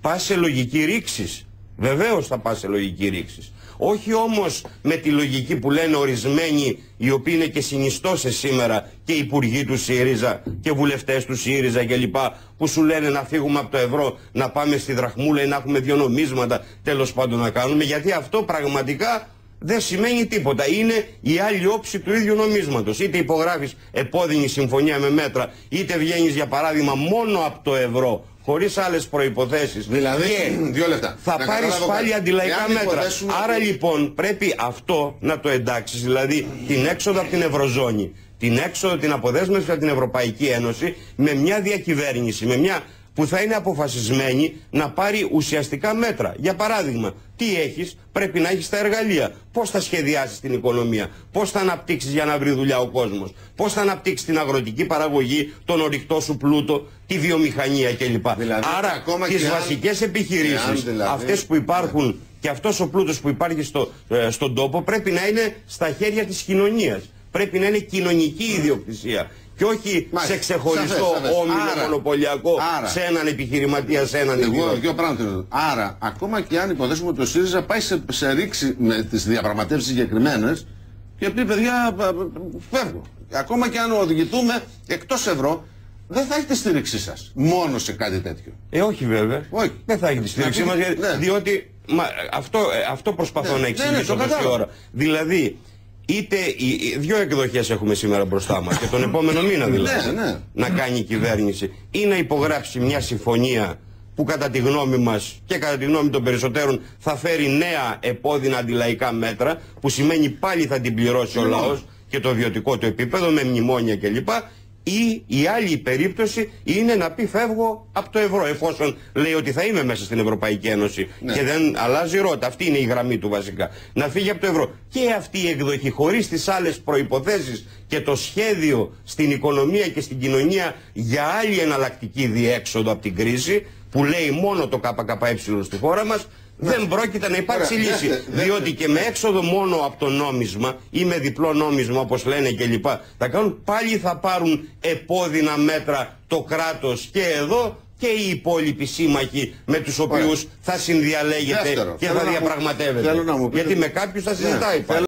πας σε λογική ρήξης. Βεβαίως θα πας σε λογική ρήξης. Όχι όμως με τη λογική που λένε ορισμένοι, οι οποίοι είναι και συνιστώσεις σήμερα, και υπουργοί του ΣΥΡΙΖΑ και βουλευτές του ΣΥΡΙΖΑ κλπ. Που σου λένε να φύγουμε από το ευρώ, να πάμε στη δραχμούλα ή να έχουμε δύο νομίσματα, τέλος πάντων να κάνουμε, γιατί αυτό πραγματικά δεν σημαίνει τίποτα. Είναι η άλλη όψη του ίδιου νομίσματος. Είτε υπογράφεις επώδυνη συμφωνία με μέτρα, είτε βγαίνεις για παράδειγμα μόνο από το ευρώ, χωρίς άλλες προϋποθέσεις. Δηλαδή, δύο λεπτά. Θα πάρεις πάλι αντιλαϊκά μέτρα. Άρα λοιπόν πρέπει αυτό να το εντάξεις, δηλαδή την έξοδο από την Ευρωζώνη, την έξοδο, την αποδέσμευση από την Ευρωπαϊκή Ένωση, με μια διακυβέρνηση, με μια που θα είναι αποφασισμένη να πάρει ουσιαστικά μέτρα. Για παράδειγμα, τι έχεις, πρέπει να έχεις τα εργαλεία. Πώς θα σχεδιάσεις την οικονομία, πώς θα αναπτύξεις για να βρει δουλειά ο κόσμος, πώς θα αναπτύξεις την αγροτική παραγωγή, τον ορυκτό σου πλούτο, τη βιομηχανία κλπ. Δηλαδή, άρα τις βασικές επιχειρήσεις, αυτές που υπάρχουν και αυτός ο πλούτος που υπάρχει στον τόπο, πρέπει να είναι στα χέρια της κοινωνίας. Πρέπει να είναι κοινωνική ιδιοκτησία. Και όχι σε ξεχωριστό όμιλο μονοπωλιακό, σε έναν επιχειρηματία, σε έναν ιδιώτη. Άρα, ακόμα και αν υποθέσουμε ότι ο ΣΥΡΙΖΑ πάει σε ρήξη με τις διαπραγματεύσεις συγκεκριμένες και πει παιδιά, φεύγω. Ακόμα και αν οδηγηθούμε εκτός ευρώ, δεν θα έχει τη στήριξή σας μόνο σε κάτι τέτοιο. Όχι βέβαια. Όχι. Δεν θα έχει τη στήριξή μας, διότι αυτό προσπαθώ να εξηγήσω τόση ώρα. Δηλαδή, είτε δύο εκδοχές έχουμε σήμερα μπροστά μας και τον επόμενο μήνα δηλαδή να κάνει η κυβέρνηση, ή να υπογράψει μια συμφωνία που κατά τη γνώμη μας και κατά τη γνώμη των περισσότερων θα φέρει νέα επώδυνα αντιλαϊκά μέτρα, που σημαίνει πάλι θα την πληρώσει ο λαός και το βιωτικό του επίπεδο με μνημόνια κλπ. Ή η άλλη περίπτωση είναι να πει φεύγω από το ευρώ, εφόσον λέει ότι θα είμαι μέσα στην Ευρωπαϊκή Ένωση και δεν αλλάζει ρότα. Αυτή είναι η γραμμή του βασικά. Να φύγει από το ευρώ. Και αυτή η εκδοχή, χωρίς τις άλλες προϋποθέσεις και το σχέδιο στην οικονομία και στην κοινωνία για άλλη εναλλακτική διέξοδο από την κρίση, που λέει μόνο το ΚΚΕ στη χώρα μας, δεν πρόκειται να υπάρξει λύση. Διότι και με έξοδο μόνο από το νόμισμα ή με διπλό νόμισμα, όπως λένε κλπ., πάλι θα πάρουν επώδυνα μέτρα το κράτος και εδώ και οι υπόλοιποι σύμμαχοι με τους οποίους θα συνδιαλέγεται και θα διαπραγματεύεται. Γιατί με κάποιους θα συζητάει πάλι.